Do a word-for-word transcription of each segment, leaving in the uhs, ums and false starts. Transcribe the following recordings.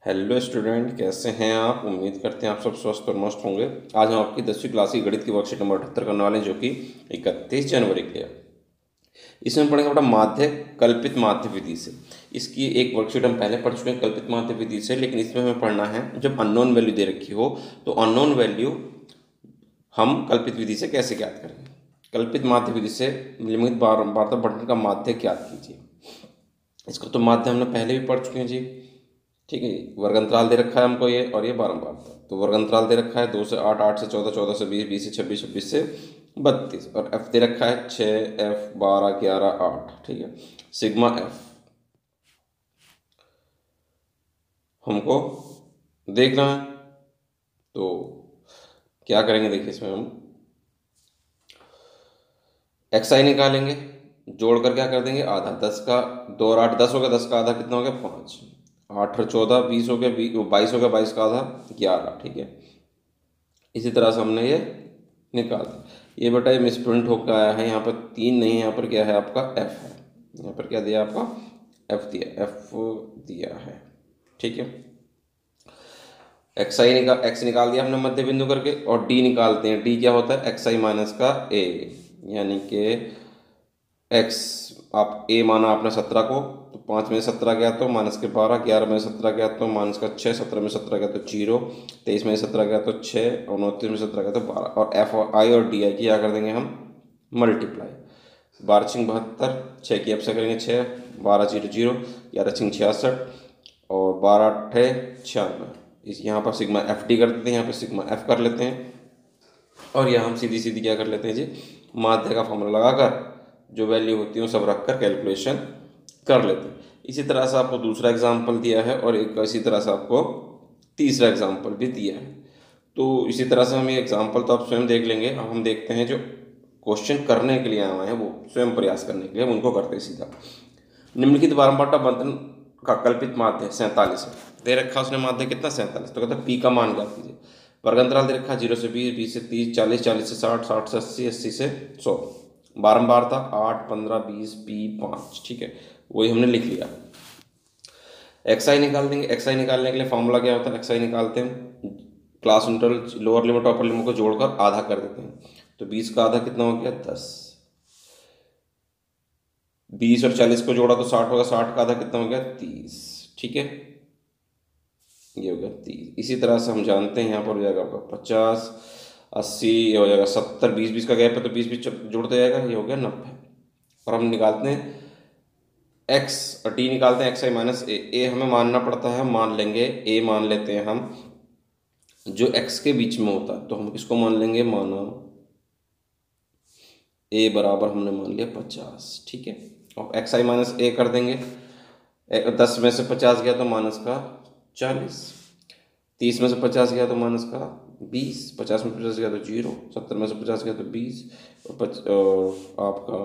Hello student, कैसे हैं आप। उम्मीद करते हैं आप सब स्वस्थ और मस्त होंगे। आज हम आपकी दसवीं क्लास की गणित की वर्कशीट नंबर अठहत्तर करने वाले हैं, जो कि इकतीस जनवरी के है। इसमें पढ़ेंगे अपना माध्य कल्पित माध्य विधि से। इसकी एक वर्कशीट हम पहले पढ़ चुके हैं कल्पित माध्य विधि से, लेकिन इसमें हमें पढ़ना है जब अननोन वैल्यू दे रखी हो तो अननोन वैल्यू हम कल्पित विधि से कैसे ज्ञात करेंगे। कल्पित माध्य विधि से निम्नलिखित बार वार्ता बंटन का माध्य ज्ञात कीजिए। इसका तो माध्य हमने पहले भी पढ़ चुके हैं जी। ठीक है जी। वर्ग अंतराल दे रखा है हमको ये, और ये बारंबार था। तो वर्ग अंतराल दे रखा है दो से आठ, आठ से चौदह, चौदह से बीस, बीस से छब्बीस, छब्बीस से बत्तीस, और एफ दे रखा है छः, एफ बारह, ग्यारह, आठ। ठीक है। सिग्मा एफ हमको देखना है, तो क्या करेंगे देखिए, इसमें हम एक्स आई निकालेंगे, जोड़कर क्या कर देंगे आधा। दस का दो और आठ दस हो गया, दस का आधा कितना हो गया पाँच, आठ और चौदह बीस हो गया, बाईस हो गया, बाईस का आधा ग्यारह। ठीक है। इसी तरह से हमने ये निकाल दिया। ये बेटा ये मिसप्रिंट होकर आया है, यहाँ पर तीन नहीं है, यहाँ पर क्या है आपका एफ है। यहाँ पर क्या दिया आपका एफ दिया, एफ दिया है। ठीक है। एक्स आई निकाल एक्स निकाल दिया हमने मध्य बिंदु करके, और डी निकालते हैं। डी क्या होता है एक्स आई माइनस का ए, यानी कि एक्स आप ए माना आपने सत्रह को, तो पाँच में सत्रह गया तो माइनस के बारह, ग्यारह में सत्रह गया तो माइनस का छः, सत्रह में सत्रह गया तो जीरो, तेईस में सत्रह गया तो छः, और उनतीस में सत्रह गया तो बारह। और एफ और आई और डी आई की क्या कर देंगे हम मल्टीप्लाई। बारह छिंग बहत्तर, छः की एफ से करेंगे छः, बारह जीरो जीरो, ग्यारह छिंग छियासठ, और बारह अट्ठे छियानवे। इस यहाँ पर सिग्मा एफ डी कर देते हैं, यहाँ पर सिग्मा एफ कर लेते हैं, और यहाँ हम सीधी सीधी क्या कर लेते हैं जी, माध्य का फॉर्मूला लगाकर जो वैल्यू होती है वो सब रखकर कैलकुलेशन कर लेते हैं। इसी तरह से आपको दूसरा एग्जाम्पल दिया है, और एक इसी तरह से आपको तीसरा एग्जाम्पल भी दिया है। तो इसी तरह से हम ये एग्जाम्पल तो आप स्वयं देख लेंगे। अब हम देखते हैं जो क्वेश्चन करने के लिए आए हुए हैं वो स्वयं प्रयास करने के लिए, हम उनको करते हैं सीधा। निम्नलिखित बारंबारता बंधन का कल्पित माध्य सैंतालीस है। दे रखा उसने माध्य कितना सैंतालीस, तो कहता है पी का मान ज्ञात कीजिए। वर्ग अंतराल दे रखा जीरो से बीस, बीस से तीस, चालीस, चालीस से साठ, साठ से अस्सी, अस्सी से सौ। बारंबार था आठ, पंद्रह, बीस, पी पाँच। ठीक है, वही हमने लिख लिया। एक्स आई निकाल देंगे। एक्स आई निकालने के लिए फॉर्मूला क्या होता है, एक्स आई निकालते हैं class interval lower limit upper limit को जोड़कर आधा कर देते हैं। तो बीस का आधा कितना हो गया दस, बीस और चालीस को जोड़ा तो साठ होगा, साठ का आधा कितना हो गया तीस। ठीक है, ये हो गया तीस। इसी तरह से हम जानते हैं यहाँ पर हो जाएगा आपका पचास, अस्सी, ये हो जाएगा सत्तर, बीस बीस का गैप है तो बीस बीस जुड़ते जाएगा, ये हो गया नब्बे। और हम निकालते हैं एक्स और डी निकालते हैं एक्स आई माइनस ए। ए हमें मानना पड़ता है, हम मान लेंगे ए मान लेते हैं हम जो एक्स के बीच में होता है, तो हम किसको मान लेंगे, माना ए बराबर हमने मान लिया पचास। ठीक है, और एक्स आई माइनस ए कर देंगे। दस में से पचास गया तो माइनस का चालीस, तीस में से पचास गया तो माइनस का बीस, पचास में पचास गया तो जीरो, सत्तर में से पचास गया तो बीस, और, पच, और आपका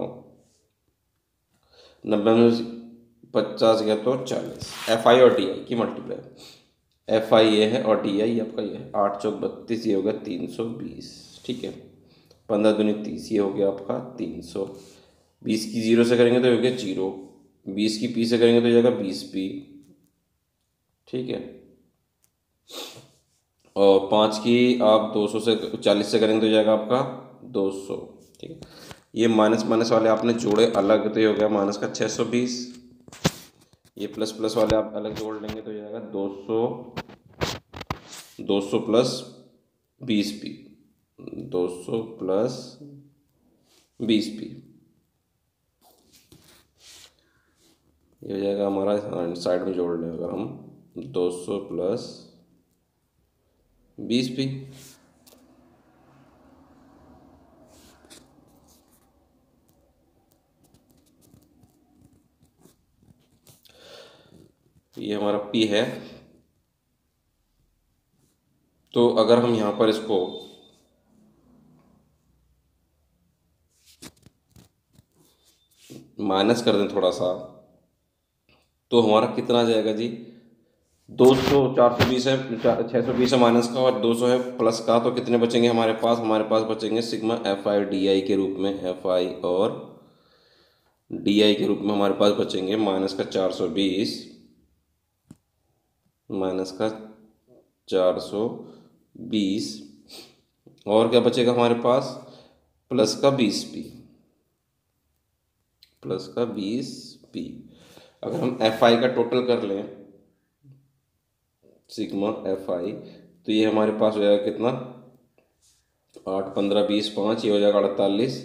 नब्बे में पचास गया तो चालीस। एफ आई और डी आई की मल्टीप्लाई, एफ आई ये है और डी आई आपका ये है। आठ चौक बत्तीस, ये हो गया तीन सौ बीस। ठीक है, पंद्रह दूनी तीस, ये हो गया आपका तीन सौ। बीस की जीरो से करेंगे तो हो गया जीरो, बीस की पी से करेंगे तो हो जाएगा बीस पी। ठीक है, और पाँच की आप दो सौ से चालीस से करेंगे तो हो जाएगा आपका दो सौ। ठीक है, ये माइनस माइनस वाले आपने जोड़े अलग तो ये हो गया माइनस का छः सौ बीस। ये प्लस प्लस वाले आप अलग जोड़ लेंगे तो हो जाएगा दो सौ, दो सौ प्लस बीस पी, दो सौ प्लस बीस पी, ये हो जाएगा हमारा साइड में जोड़ लें अगर हम दो सौ प्लस बीस पी। ये हमारा पी है। तो अगर हम यहाँ पर इसको माइनस कर दें थोड़ा सा, तो हमारा कितना आ जाएगा जी, दो सौ, चार सौ बीस है, छः सौ बीस है माइनस का, और दो सौ है प्लस का, तो कितने बचेंगे हमारे पास, हमारे पास बचेंगे sigma f i d i के रूप में। एफ आई और डी आई के रूप में हमारे पास बचेंगे माइनस का चार सौ बीस माइनस का चार सौ बीस, और क्या बचेगा हमारे पास, प्लस का बीस पी, प्लस का बीस पी। अगर हम एफ आई का टोटल कर लें, सिग्मा एफ आई, तो ये हमारे पास हो जाएगा कितना, आठ पंद्रह बीस पाँच, ये हो जाएगा अड़तालीस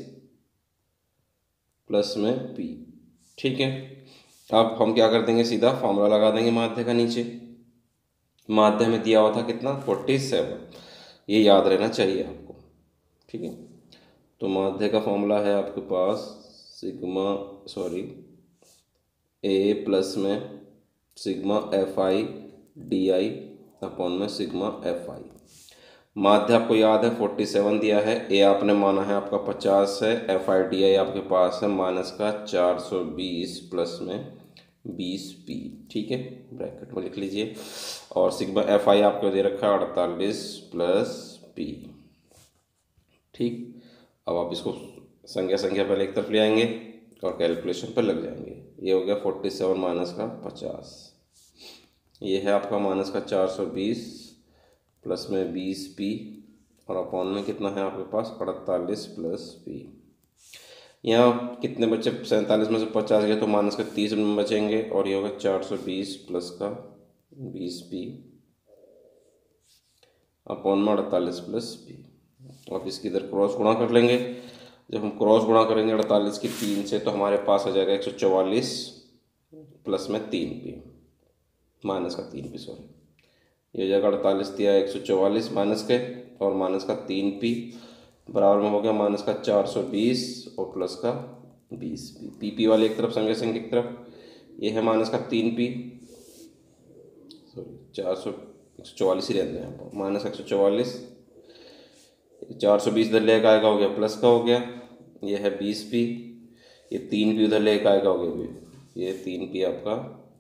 प्लस में पी। ठीक है, अब हम क्या कर देंगे, सीधा फॉर्मूला लगा देंगे माध्य का नीचे। माध्य में दिया हुआ था कितना, फोर्टी सेवन, ये याद रहना चाहिए आपको। ठीक है, तो माध्य का फॉर्मूला है आपके पास सिग्मा सॉरी ए प्लस में sigma f i d i upon में सिग्मा एफ आई। माध्य आपको याद है फोर्टी सेवन दिया है, ए आपने माना है आपका पचास है, एफ आई डी आई आपके पास है माइनस का चार सौ बीस प्लस में बीस पी। ठीक है, ब्रैकेट में लिख लीजिए, और सिग्मा एफ आई आपको दे रखा है अड़तालीस प्लस पी। ठीक, अब आप इसको संख्या संख्या पहले एक तरफ ले आएंगे और कैलकुलेशन पर लग जाएंगे। ये हो गया फोर्टी सेवन माइनस का पचास, ये है आपका माइनस का चार सौ बीस प्लस में बीस पी, और अपॉन में कितना है आपके पास अड़तालीस प्लस पी। यहाँ कितने बचे, सैंतालीस में से पचास गया तो माइनस का तीस में बचेंगे, और ये होगा चार सौ बीस प्लस का बीस पी अपॉन में अड़तालीस प्लस पी। अब इसकी इधर क्रॉस गुणा कर लेंगे। जब हम क्रॉस गुणा करेंगे अड़तालीस की तीन से, तो हमारे पास आ जाएगा एक सौ चौवालीस प्लस में तीन पी, माइनस का तीन पी सॉरी, ये हो जाएगा अड़तालीस दिया एक सौ चौवालीस माइनस के, और माइनस का तीन पी बराबर में हो गया माइनस का चार सौ बीस और प्लस का बीस पी। पी पी वाले एक तरफ, संख्या संख्या एक तरफ, ये है माइनस का तीन पी सॉरी चार सौ एक सौ चौवालीस ही रहते हैं, माइनस का एक सौ चौवालीस, चार सौ बीस इधर लेकर आएगा हो गया प्लस का हो गया, ये है बीस पी, ये तीन पी उधर लेकर आएगा हो गया, ये तीन पी आपका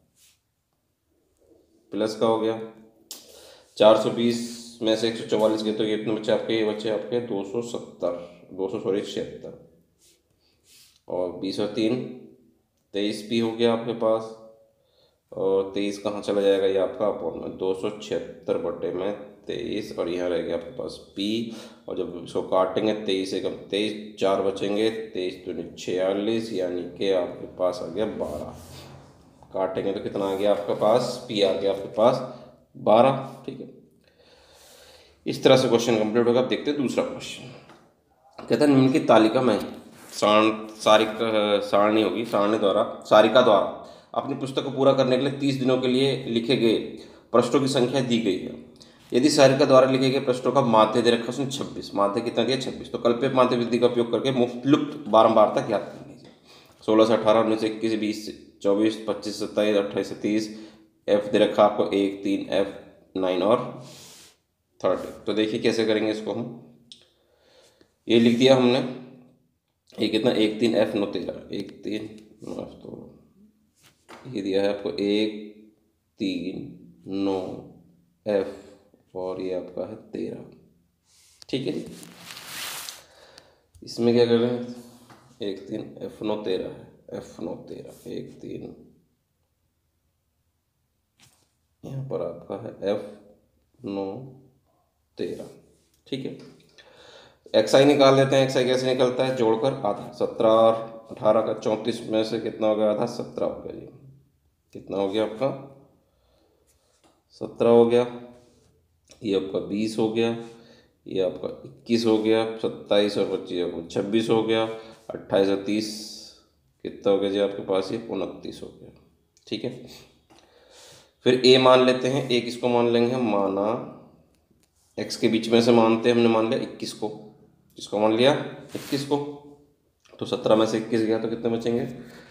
प्लस का हो गया। चार सौ बीस में से एक सौ चौवालीस गए तो ये कितने बच्चे आपके, ये बच्चे आपके दो सौ सत्तर दो सौ सॉरी छिहत्तर, और बीस और तीन तेईस पी हो गया आपके पास, और तेईस कहाँ चला जाएगा, ये आपका अपॉन में दो सौ छिहत्तर बटे में तेईस, और यहाँ रह गया आपके पास पी, और जब इसको काटेंगे तेईस से कम तेईस चार बचेंगे, तेईस दूनी छियालीस, यानी कि आपके पास आ गया बारह। काटेंगे तो कितना आ गया आपके पास, पी आ गया आपके पास बारह। ठीक है, इस तरह से क्वेश्चन कंप्लीट होगा। आप देखते हैं दूसरा क्वेश्चन, कहता है निम्न की तालिका में सारण सारिक सारणी होगी सारणी द्वारा सारिका द्वारा अपनी पुस्तक को पूरा करने के लिए तीस दिनों के लिए लिखे गए पृष्ठों की संख्या दी गई है। यदि सारिका द्वारा लिखे गए पृष्ठों का माध्य दे रखा उसने छब्बीस, माध्य कितना दिया छब्बीस, तो कल्पित माध्य विधि का उपयोग करके मुफ्त लुप्त बारंबारता ज्ञात कर लीजिए। सोलह से अठारह, उन्नीस से इक्कीस, बीस से चौबीस, पच्चीस से सत्ताईस, अट्ठाईस से तीस, एफ दे रखा आपको एक तीन एफ नाइन और थर्टी। तो देखिए कैसे करेंगे इसको हम, ये लिख दिया हमने, ये कितना एक तीन एफ नौ तेरह, एक तीन नौ एफ तो ये दिया है आपको एक तीन नौ एफ, और ये आपका है तेरह। ठीक है जी, इसमें क्या कर रहे हैं, एक तीन एफ नौ तेरह है, एफ नौ तेरह एक तीन, यहाँ पर आपका है एफ नौ तेरह। ठीक है, एक्स आई निकाल लेते हैं। एक्स आई कैसे निकलता है, जोड़कर आधा, सत्रह और अठारह का चौंतीस में से कितना हो गया, आधा सत्रह हो गया जी, कितना हो गया आपका सत्रह हो गया, ये आपका बीस हो गया, ये आपका इक्कीस हो गया, सत्ताईस और पच्चीस छब्बीस हो गया, अट्ठाईस और तीस कितना हो गया जी आपके पास, ये उनतीस हो गया। ठीक है, फिर ए मान लेते हैं, एक इसको मान लेंगे हम, माना एक्स के बीच में से मानते हैं, हमने मान लिया इक्कीस को, इसको मान लिया इक्कीस को, तो सत्रह में से इक्कीस गया तो कितने बचेंगे,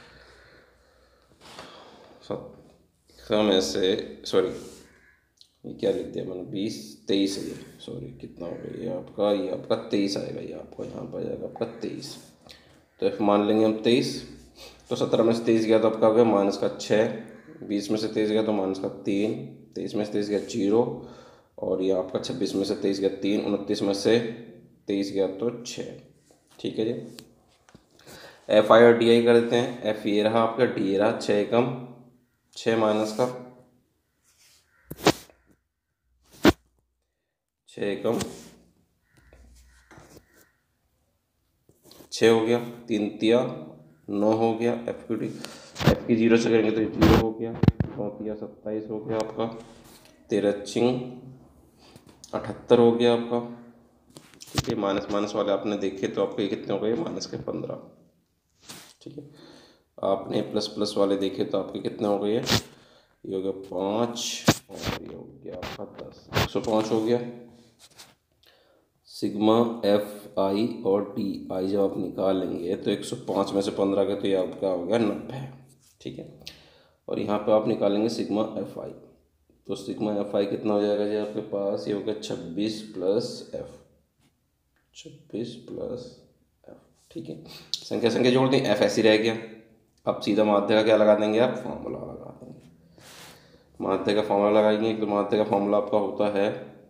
सत्रह में से सॉरी ये क्या लिख दिया मैंने, बीस तेईस है ये, सॉरी कितना हो गया ये आपका, ये आपका तेईस आएगा, ये आपका यहाँ पर आएगा आपका तेईस, तो एफ मान लेंगे हम तेईस, तो सत्रह में से तेईस गया तो आपका हो गया माइनस का छः, बीस में से तेईस गया तो माइनस का तीन, तेईस में से तेईस गया जीरो, और ये आपका छब्बीस में से तेईस गया तीन, उनतीस में से तेईस गया तो छः। ठीक है जी, एफ आई और डी आई कर देते हैं। एफ ये रहा आपका, डी ये रहा, छः कम छः माइनस का छः एकम छः हो गया, तीन तिया नौ हो गया, एफ की डी एफ की जीरो से करेंगे तो जीरो हो गया, नौ तिया सत्ताईस हो गया आपका, तेरह चिंग अठहत्तर हो गया आपका। ठीक है, माइनस माइनस वाले आपने देखे तो आपके कितने हो गए, माइनस के पंद्रह। ठीक है, आपने प्लस प्लस वाले देखे तो आपके कितने हो गए, ये हो गया पाँच और ये हो गया आपका दस, एक सौ पाँच हो गया। सिग्मा एफ आई और डी आई जब आप निकालेंगे तो एक सौ पाँच में से पंद्रह के तो ये आपका हो गया नब्बे। ठीक है, और यहाँ पे आप निकालेंगे सिग्मा एफ आई, तो सिग्मा एफ आई कितना हो जाएगा जी आपके पास, ये हो गया छब्बीस प्लस एफ, छब्बीस प्लस एफ। ठीक है, संख्या संख्या जोड़ दें, एफ ऐसी रह गया। अब सीधा माध्य का क्या लगा देंगे आप, फॉर्मूला लगा देंगे। माध्य का फॉर्मूला लगाएंगे तो माध्य का फॉर्मूला आपका होता है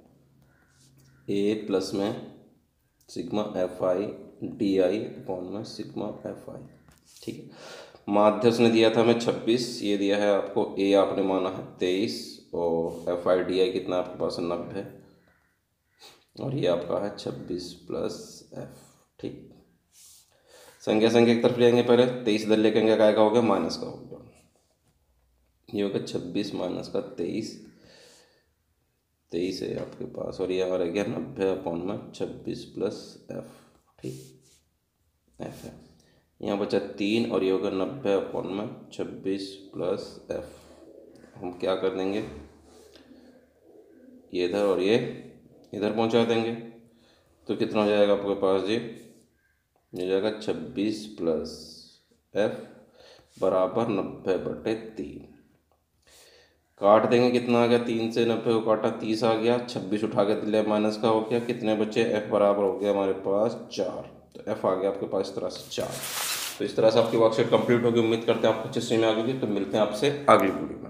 ए प्लस में sigma f i d i upon में सिग्मा एफ आई। ठीक है, माध्य उसने दिया था हमें छब्बीस, ये दिया है आपको ए आपने माना है तेईस, और एफ आई डी आई कितना आपके पास नब्बे, और ये आपका है छब्बीस प्लस एफ। ठीक, संख्या संख्या एक तरफ जाएंगे, पहले तेईस इधर लेकर क्या का हो गया, माइनस का हो गया, ये हो गया छब्बीस माइनस का तेईस, तेईस है आपके पास, और ये रह गया नब्बे अपॉन में छब्बीस प्लस एफ। ठीक, एफ है यहाँ बचा तीन, और ये होगा नब्बे अपॉन में छब्बीस प्लस एफ। हम क्या कर देंगे, ये इधर और ये इधर पहुंचा देंगे, तो कितना हो जाएगा आपके पास जी, ये जाएगा छब्बीस प्लस एफ बराबर नब्बे बटे तीन। काट देंगे, कितना आ गया, तीन से नब्बे को काटा तीस आ गया, छब्बीस उठा के दिले माइनस का हो गया, कितने बचे, एफ बराबर हो गया हमारे पास चार, तो एफ आ गया आपके पास इस तरह से चार। तो इस तरह से आपकी वर्कशीट कंप्लीट होगी। उम्मीद करते हैं आपको अच्छे से में आ गई। तो मिलते हैं आपसे अगली वीडियो।